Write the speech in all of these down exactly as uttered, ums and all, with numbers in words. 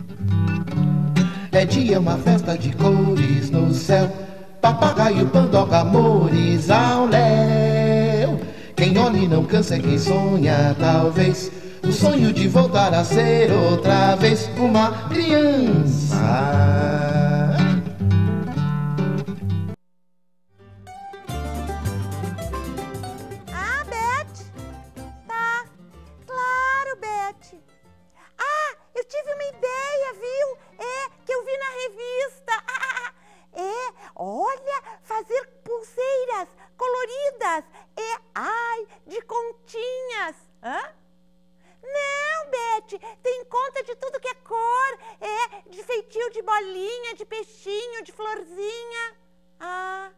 É dia, uma festa de cores no céu, papagaio, pandoca, amores ao léu. Quem olha e não cansa é quem sonha, talvez, o sonho de voltar a ser outra vez uma criança. Ah, Beth? Tá. Claro, Beth. Ah, eu tive uma ideia, viu? É, que eu vi na revista. Ah, é, olha, fazer pulseiras coloridas. É, ai, de continhas. Hã? Não, Beth, tem conta de tudo que é cor. É, de feitio de bolinha, de peixinho, de florzinha. Ah.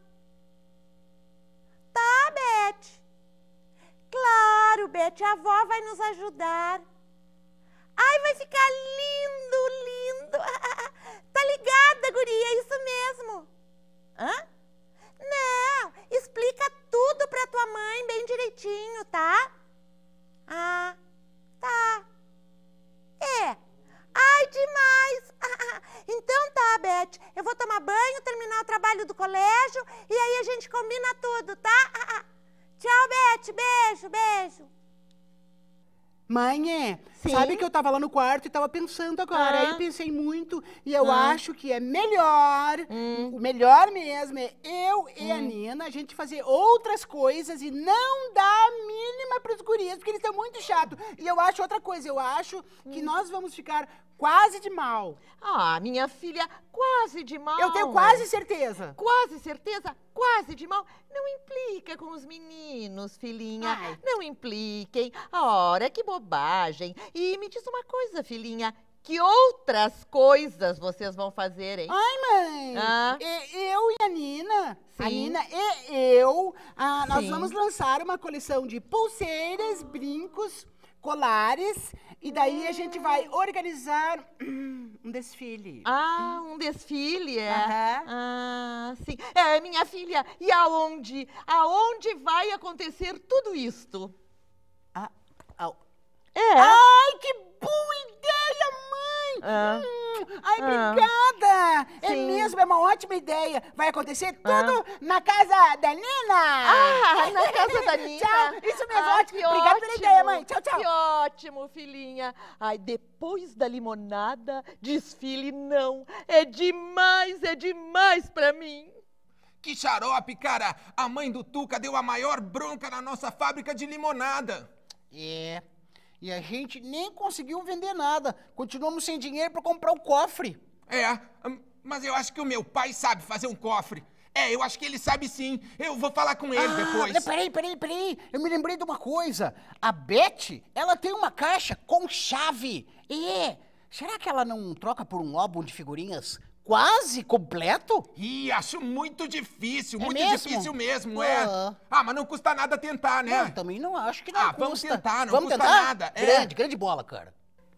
Tá, Beth. Claro, Beth, a avó vai nos ajudar. Ai, vai ficar lindo, lindo. Tá ligada, guria, é isso mesmo. Hã? Não, explica tudo pra tua mãe bem direitinho, tá? Ah, tá. É. Ai, demais. Então tá, Beth, eu vou tomar banho, terminar o trabalho do colégio e aí a gente combina tudo, tá? Tchau, Beth, beijo, beijo. Mãe, é, Sim? sabe que eu tava lá no quarto e tava pensando agora, Ah. aí pensei muito e eu Ah. acho que é melhor, Hum. o melhor mesmo é eu e a Hum. Nina, a gente fazer outras coisas e não dar a mínima pros gurias, porque eles estão muito chatos. E eu acho outra coisa, eu acho que nós vamos ficar quase de mal. Ah, minha filha, quase de mal. Eu tenho quase certeza. Quase certeza, quase de mal. Não implica com os meninos, filhinha. Ai. Não impliquem. Ora, que bobagem. E me diz uma coisa, filhinha. Que outras coisas vocês vão fazer, hein? Ai, mãe, Ah. e- eu e a Nina, a Sim. Nina e eu, ah, nós Sim. vamos lançar uma coleção de pulseiras, brincos, colares, e daí a gente vai organizar hum, um desfile. Ah, um desfile, é? Aham. Ah, sim. É, minha filha, e aonde? Aonde vai acontecer tudo isto? Ah, au. É. Ai, que boa ideia, mãe! Ah. Hum, ai, Ah. obrigada! É Sim. mesmo, é uma ótima ideia. Vai acontecer tudo Ah. na casa da Nina! Ah, na casa da Nina. Tchau, isso mesmo, Ah, ótimo. que Obrigada pela ótimo. ideia, mãe. Tchau, tchau. Que ótimo, filhinha. Ai, depois da limonada, desfile não. É demais, é demais pra mim. Que xarope, cara! A mãe do Tuca deu a maior bronca na nossa fábrica de limonada. É, e a gente nem conseguiu vender nada. Continuamos sem dinheiro para comprar o cofre. É, hum, mas eu acho que o meu pai sabe fazer um cofre. É, eu acho que ele sabe sim. Eu vou falar com ele depois. Ah, peraí, peraí, peraí. Eu me lembrei de uma coisa. A Beth, ela tem uma caixa com chave. É, será que ela não troca por um álbum de figurinhas quase completo? Ih, acho muito difícil, É muito mesmo? difícil mesmo, é. Ah. Ah, mas não custa nada tentar, né? Não, também não acho que não Ah, custa. vamos tentar, não vamos custa tentar? nada, é. Grande, grande bola, cara.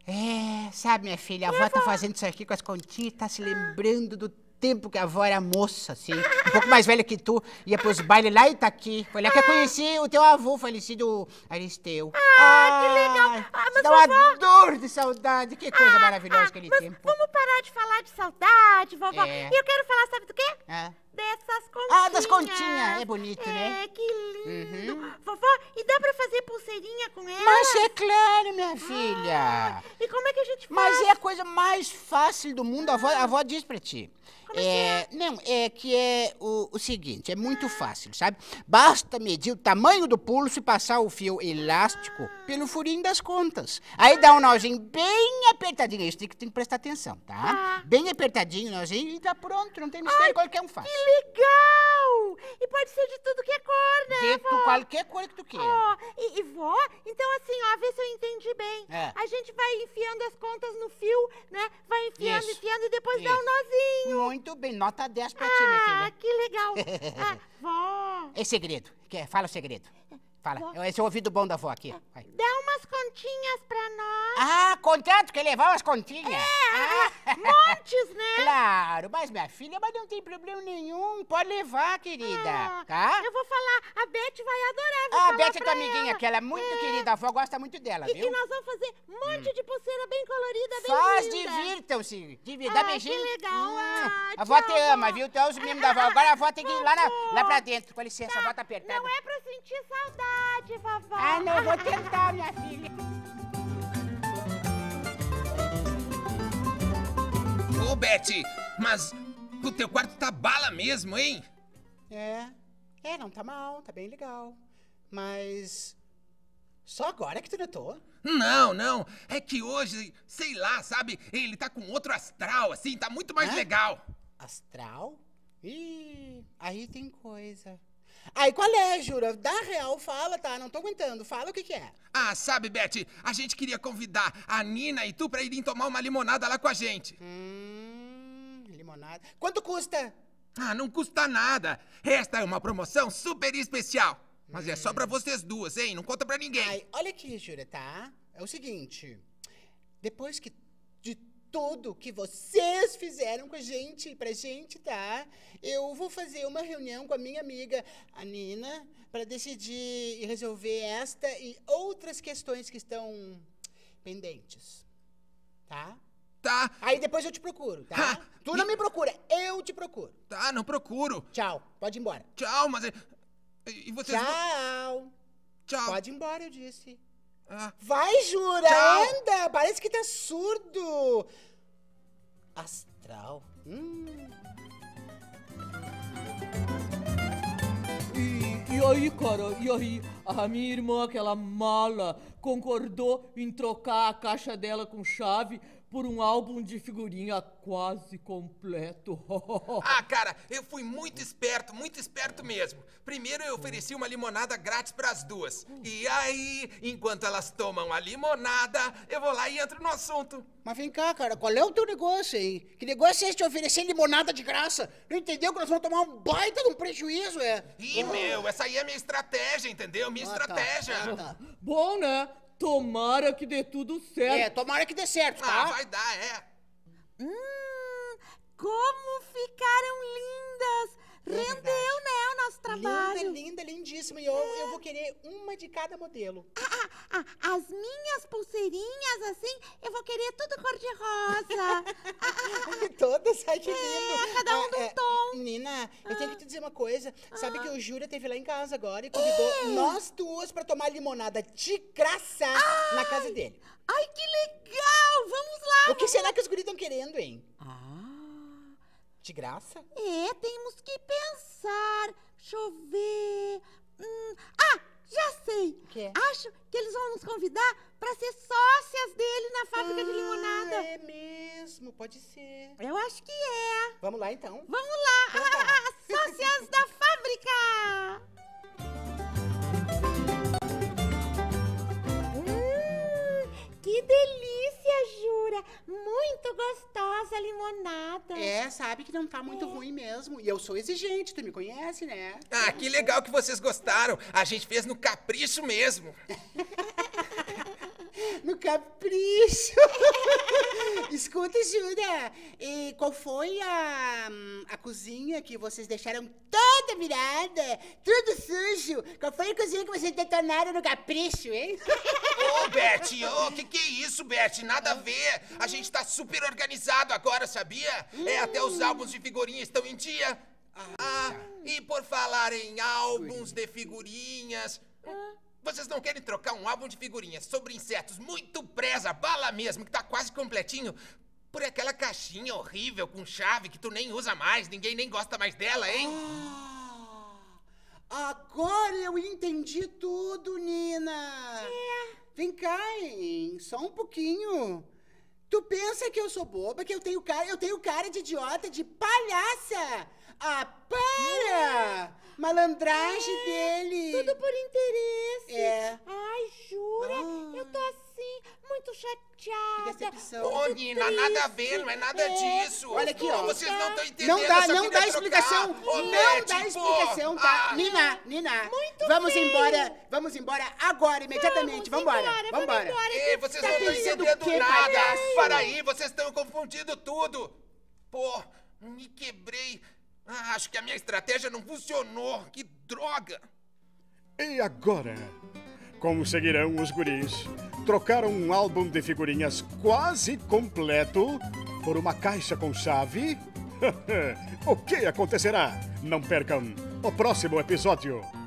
É, sabe, minha filha, a avó tá fazendo isso aqui com as continhas, tá se lembrando do tempo que a avó era moça, assim, um pouco mais velha que tu, ia pros bailes lá em Itaqui. Foi lá que eu conheci o teu avô falecido, Aristeu. Ah, que legal. Ah, mas dá uma vovó- dor de saudade, que coisa maravilhosa aquele mas tempo. vamos parar de falar de saudade, vovó. É. E eu quero falar, sabe do quê? Ah. Dessas continhas. Ah, das continhas, é bonito, é, né? É, que lindo. Uhum. Vovó, e dá pra fazer pulseirinha com ela? Mas é claro, minha filha. E como é que a gente faz? Mas é a coisa mais fácil do mundo, a avó, a avó diz pra ti. É, não, é que é o, o seguinte, é muito fácil, sabe? Basta medir o tamanho do pulso e passar o fio elástico pelo furinho das contas. Aí dá um nozinho bem apertadinho, isso tem que, tem que prestar atenção, tá? Bem apertadinho o nozinho e tá pronto, não tem mistério, qualquer um faz. Que legal! E pode ser de tudo que é cor, né, De tu, vó? qualquer cor que tu queira. Ó, e, e vó, então assim, ó, vê se eu entendi bem. É. A gente vai enfiando as contas no fio, né? Vai enfiando, Isso. enfiando e depois dá Isso. um nozinho. Muito bem, nota dez pra ti, minha Ah, filha. que legal. Ah, vó, É segredo, quer? Fala o segredo. Fala, esse é o ouvido bom da avó aqui. Vai. dá umas continhas pra nós. Ah, contrato que levar umas continhas. É, Montes, né? Claro, mas minha filha, mas não tem problema nenhum. Pode levar, querida, Ah, tá? Eu vou falar, a Beth vai adorar. Vou Ah, a falar Beth é pra tua amiguinha, ela. que ela é muito querida. A avó gosta muito dela, E viu? que nós vamos fazer um monte de pulseira bem colorida, bem Faz, linda. divirtam-se. Divi- Dá Ah, beijinho. que legal. Ah, a avó tchau, te ama, avó. viu? Tu é os mimos da avó. Agora a avó tem que ir lá, na, Vovó. lá pra dentro. Com licença, a avó tá apertada. Não é pra sentir saudade, vovó. Ah, não, eu vou tentar, minha filha. Ô, Beth, mas o teu quarto tá bala mesmo, hein? É, é, não tá mal, tá bem legal. Mas só agora que tu notou? Não, não. É que hoje, sei lá, sabe? Ele tá com outro astral, assim, tá muito mais Hã? legal. Astral? Ih, aí tem coisa. Aí qual é, Jura? Dá real, fala, tá? Não tô aguentando. Fala o que que é. Ah, sabe, Beth, a gente queria convidar a Nina e tu pra irem tomar uma limonada lá com a gente. Hum, limonada. Quanto custa? Ah, não custa nada. Esta é uma promoção super especial. Mas é só pra vocês duas, hein? Não conta pra ninguém. Ai, olha aqui, Jura, tá? É o seguinte. Depois que de tudo que vocês fizeram com a gente, pra gente, tá? Eu vou fazer uma reunião com a minha amiga, a Nina, pra decidir e resolver esta e outras questões que estão pendentes. Tá? Tá, Aí depois eu te procuro, tá? Ah, Tu não me procura, eu te procuro. tá, não procuro. Tchau, pode ir embora. Tchau, mas... é- E vocês... vão- Tchau. Tchau. Pode ir embora, eu disse. Ah, Vai, Jura, Tchau. anda! Parece que tá surdo. Astral. Hum. E, e aí, cara, e aí? A minha irmã, aquela mala, concordou em trocar a caixa dela com chave por um álbum de figurinha quase completo. Ah, cara, eu fui muito esperto, muito esperto mesmo. Primeiro eu ofereci uma limonada grátis pras duas. E aí, enquanto elas tomam a limonada, eu vou lá e entro no assunto. Mas vem cá, cara, qual é o teu negócio aí? Que negócio é esse de oferecer limonada de graça? Não entendeu que nós vamos tomar um baita de um prejuízo, é? Ih, meu, essa aí é minha estratégia, entendeu? Minha Ah, tá. estratégia. Ah, tá. Bom, né? Tomara que dê tudo certo. É, tomara que dê certo, Ah, tá? vai dar, é. Hum, como ficaram lindas. Rendeu, né, o nosso trabalho. Linda, linda, lindíssima. E eu, eu vou querer uma de cada modelo. Ah, ah, as minhas pulseirinhas, assim, eu vou querer tudo cor-de-rosa. Todas, ai que lindo. cada um de um tom. Nina, eu tenho que te dizer uma coisa. Sabe que o Júlia esteve lá em casa agora e convidou nós duas pra tomar limonada de graça na casa dele. Ai, que legal. Vamos lá. O que será que os guris estão querendo, hein? Ah, De graça? é, temos que pensar. Deixa eu ver. Hum, ah, já sei. quê? Acho que eles vão nos convidar para ser sócias dele na fábrica de Ah, limonada. É mesmo, pode ser. Eu acho que é. Vamos lá, então. Vamos lá. Então tá. Ah, sócias da fábrica. Hum, que delícia, Jura. Muito gostosa a limonada. É, sabe que não tá muito ruim mesmo. E eu sou exigente, tu me conhece, né? Ah, que legal que vocês gostaram. A gente fez no capricho mesmo. No capricho. Escuta, Júlia, e qual foi a, a cozinha que vocês deixaram toda virada, tudo sujo? Qual foi a cozinha que vocês detonaram no capricho, hein? Ô, Beth, ô, que que é isso, Beth? Nada a ver. A gente tá super organizado agora, sabia? É, até os álbuns de figurinha estão em dia. Ah, e por falar em álbuns de figurinhas... Vocês não querem trocar um álbum de figurinhas sobre insetos muito presa, bala mesmo, que tá quase completinho, por aquela caixinha horrível com chave que tu nem usa mais, ninguém nem gosta mais dela, hein? Ah, agora eu entendi tudo, Nina. É. Vem cá, hein? Só um pouquinho. Tu pensa que eu sou boba, que eu tenho cara, eu tenho cara de idiota, de palhaça. Ah, para! Malandragem dele. Tudo por interesse. É. Ai, Jura, Ah. eu tô assim assim, muito chateada. Que decepção. Ô, Nina, nada a ver, não é nada disso. Olha aqui, ó. Vocês não estão entendendo. Não dá, eu só não queria dá explicação. trocar. Ô, Não Beth, dá pô. explicação, tá? Ah, Nina, Nina, Muito vamos feio. embora, vamos embora agora, imediatamente. Vamos Vambora, embora, vamos vambora. embora. Ei, vocês Tá não estão pensando entendendo o quê, nada. palhaço? Para aí, vocês estão confundindo tudo. Pô, me quebrei. Ah, acho que a minha estratégia não funcionou. Que droga. E agora? Conseguirão os guris trocar um álbum de figurinhas quase completo por uma caixa com chave? O que acontecerá? Não percam o próximo episódio.